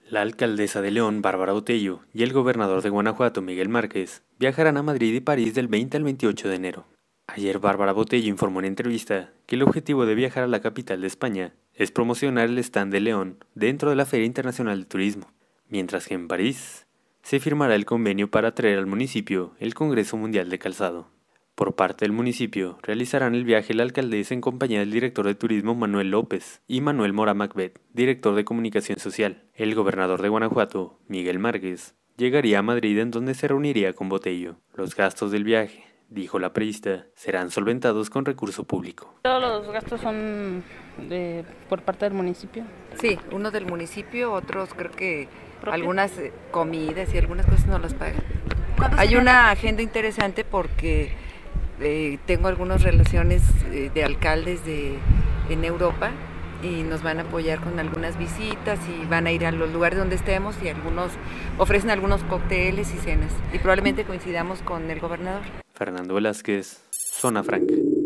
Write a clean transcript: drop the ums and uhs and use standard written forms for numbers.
La alcaldesa de León, Bárbara Botello, y el gobernador de Guanajuato, Miguel Márquez, viajarán a Madrid y París del 20 al 28 de enero. Ayer Bárbara Botello informó en entrevista que el objetivo de viajar a la capital de España es promocionar el stand de León dentro de la Feria Internacional de Turismo, mientras que en París se firmará el convenio para traer al municipio el Congreso Mundial de Calzado. Por parte del municipio, realizarán el viaje la alcaldesa en compañía del director de turismo Manuel López y Manuel Mora Macbeth, director de comunicación social. El gobernador de Guanajuato, Miguel Márquez, llegaría a Madrid en donde se reuniría con Botello. Los gastos del viaje, dijo la priista, serán solventados con recurso público. Todos los gastos son por parte del municipio. Sí, uno del municipio, otros creo que algunas comidas y algunas cosas no las pagan. Hay una agenda interesante porque tengo algunas relaciones de alcaldes en Europa y nos van a apoyar con algunas visitas y van a ir a los lugares donde estemos y algunos ofrecen algunos cócteles y cenas y probablemente coincidamos con el gobernador. Fernando Velázquez, Zona Franca.